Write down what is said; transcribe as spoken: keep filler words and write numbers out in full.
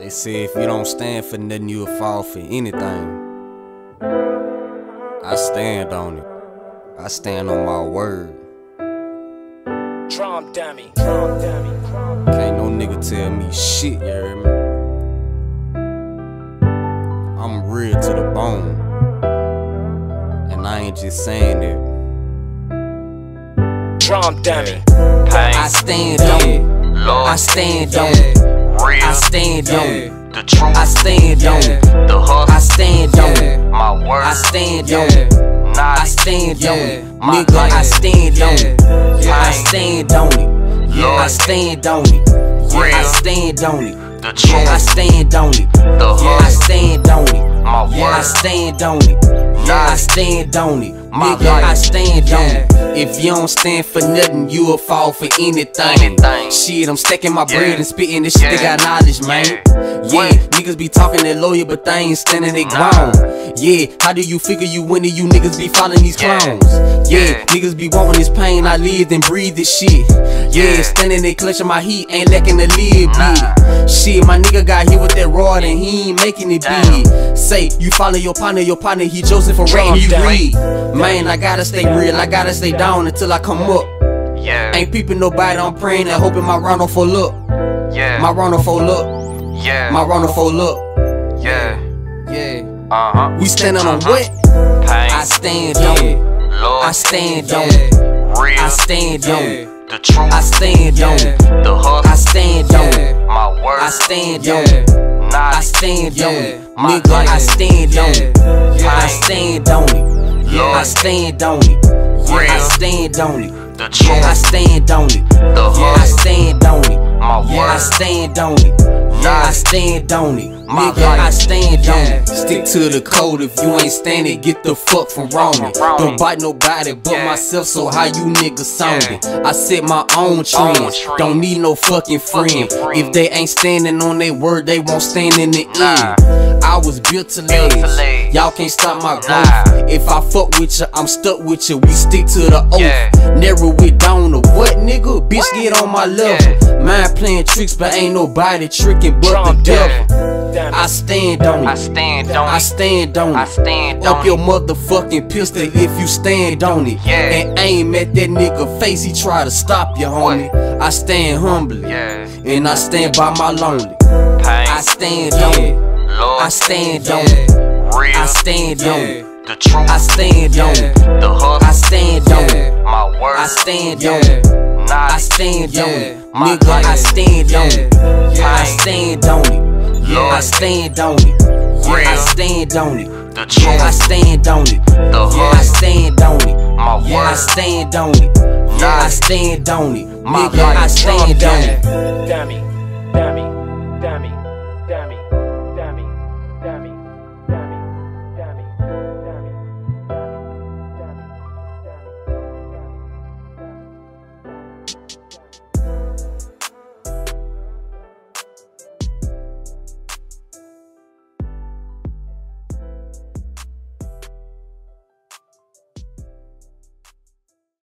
They say if you don't stand for nothing, you'll fall for anything. I stand on it. I stand on my word. Drum dummy, drum dummy, drum dummy. Can't no nigga tell me shit, you hear me? I'm real to the bone, and I ain't just saying it. Drum dummy. I stand on it. I stand on it. I stand on it. The truth, I stand on it. the hustle, I stand on it. my word, I stand on it. I stand on it. My Nigga, I life. stand on it. I stand on it. I stand on it. I stand on it. the truth, I stand on it. the I hustle, stand on it. my I word, stand on it. I stand on it. Nigga, I stand on it. If you don't stand for nothing, you'll fall for anything. Anything. Shit, I'm stacking my bread Yeah. and spitting this shit. They Yeah. got knowledge, man. Yeah, niggas be talking that lawyer, but they ain't standing their ground. Yeah, how do you figure you winning? You niggas be following these Yeah. clowns. Yeah, Yeah. niggas be wanting this pain. I lived and breathe this shit. Yeah, Yeah. standing there clutching my heat, ain't lacking the lid, Nah. bitch. Shit, my nigga got hit with that rod and he ain't making it Damn. big. Say, you follow your partner, your partner, he Joseph for rain, he Damn. read. Man, I gotta stay real, I gotta stay down until I come up. yeah, Ain't peeping nobody, I'm praying and hoping my round don't fall up. yeah, My round don't fall up, yeah, my round don't fall up. yeah, Yeah. uh-huh, We standing on what? pain, I stand on it. Lord, I stand on it. real, I stand on it. the truth, I stand on it. the I hustle, stand on it. my word, I stand on it. I knowledge, stand on it. My Nigga, life. I stand on it. I stand on it. I Lord, stand on it. I real, stand on it. the I truth, stand on it. the I hustle, stand on it. my I word, stand on it. I stand on it. My Nigga, I life. stand on it. Stick to the code. If you ain't standing, get the fuck from wrong me. Wrong me. Don't bite nobody but Yeah. myself, so how you niggas sounding? Yeah. I set my own trends. trends. Don't need no fucking friend. Fucking friend. If they ain't standing on their word, they won't stand in the Nah. end. I was built to Built to last. last. Y'all can't stop my growth. Nah. If I fuck with ya, I'm stuck with ya. We stick to the oath. Yeah. Narrow it down to what, nigga? Bitch, What? get on my level. Yeah. Mind playing tricks, but ain't nobody tricking but Drum the devil. dummy. I stand on I it. stand on I it, stand on I it. stand Up on your it, motherfucking pistol if you stand on it. Yeah. And aim at that nigga face, he try to stop you, homie. I stand humbly. yeah, And I stand by my lonely. pain, I stand on it. Lord, I stand on it. real, I stand on it. the truth, I stand on it. the I hustle, stand on it. my word, I stand on it. I knowledge, stand on it. My Nigga, I life. stand on it. I Pain. stand on it. Lord, I stand on it. I real, stand on it. the I truth, stand on it. the I hustle, stand on it. my I word, stand on it. I knowledge, stand on it. My Nigga, I life. stand on it. Dummy, dummy, dummy, dummy.